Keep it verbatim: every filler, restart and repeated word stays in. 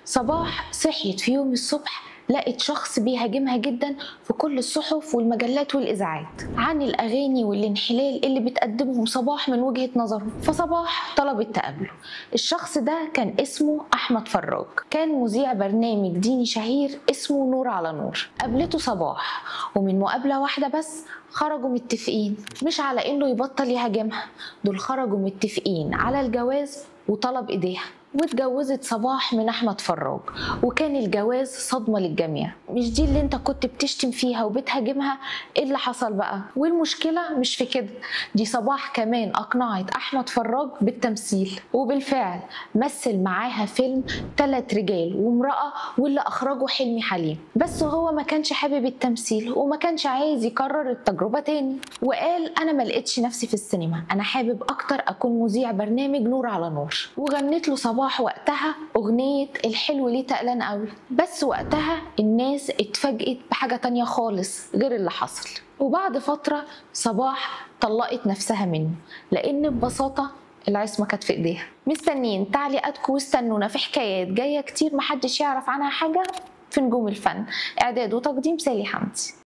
صباح صحيت في يوم الصبح لقت شخص بيهاجمها جدا في كل الصحف والمجلات والإذاعات عن الأغاني والانحلال اللي بتقدمهم صباح من وجهة نظره. فصباح طلبت تقابله. الشخص ده كان اسمه أحمد فراج، كان مذيع برنامج ديني شهير اسمه نور على نور. قابلته صباح ومن مقابلة واحدة بس خرجوا متفقين مش على إنه يبطل يهاجمها، دول خرجوا متفقين على الجواز وطلب إيديها. واتجوزت صباح من أحمد فراج، وكان الجواز صدمة للجميع. مش دي اللي انت كنت بتشتم فيها وبتهاجمها؟ ايه اللي حصل بقى؟ والمشكلة مش في كده، دي صباح كمان أقنعت أحمد فراج بالتمثيل، وبالفعل مثل معاها فيلم تلات رجال وامرأة واللي أخرجه حلمي حليم. بس هو ما كانش حابب التمثيل وما كانش عايز يكرر التجربة تاني، وقال أنا ما لقيتش نفسي في السينما، أنا حابب أكتر أكون مذيع برنامج نور على نور. وغنت له صباح وقتها أغنية الحلو ليه تقلان قوي. بس وقتها الناس اتفاجئت بحاجة تانية خالص غير اللي حصل. وبعد فترة صباح طلقت نفسها منه، لأن ببساطة العصمة كانت في ايديها. مستنيين تعليقاتكم واستنونا في حكايات جاية كتير محدش يعرف عنها حاجة في نجوم الفن. إعداد وتقديم سالي حمدي.